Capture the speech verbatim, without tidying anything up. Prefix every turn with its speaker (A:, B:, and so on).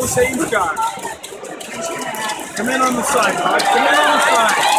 A: Same shot. Come in on the side, guys. Come in on the side.